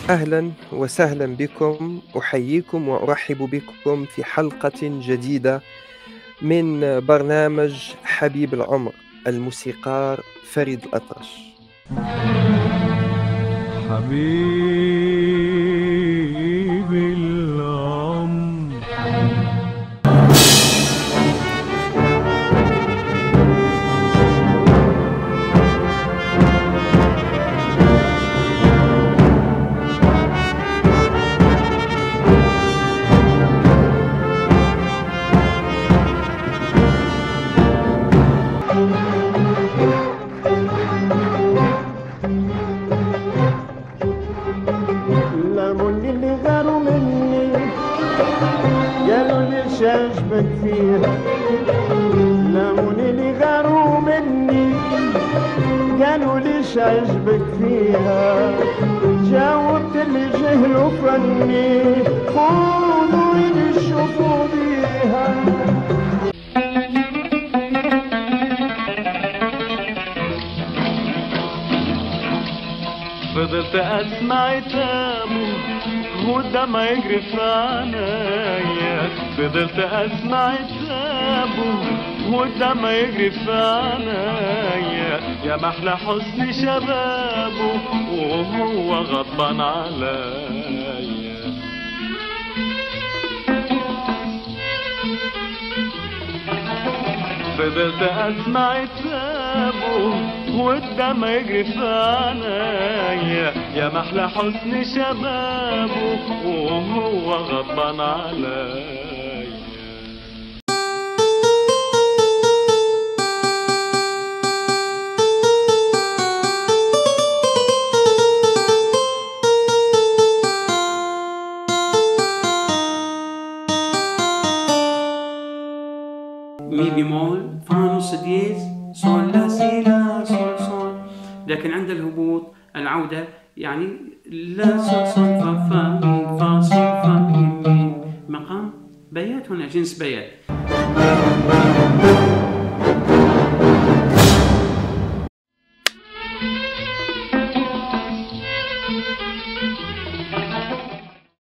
أهلا وسهلا بكم، أحييكم وأرحب بكم في حلقة جديدة من برنامج حبيب العمر، الموسيقار فريد الأطرش. حبيبي العمر. لموني اللي غاروا مني قالوا لي شاجبك فيها. لموني اللي غاروا مني قالوا لي شاجبك فيها. جاوبت اللي جهلوا فني خذوا اللي شوفوا بيها. فضلت اسمع تامه والدمع يجري في عينيا. فضلت اسمع تامه والدمع يجري في عينيا. يا محلى حسن شبابه وهو غضبان عليا. فضلت اسمع تابه والدمع يجري في عينيا. يا محلى حسن شبابه وهو غضبان عليا. مي بيمول فا نص دييز صول لا سي لا صول صول. لكن عند الهبوط العودة يعني لا صول صول فا فا مي فا صول فا مي مقام بيات. هنا جنس بيات.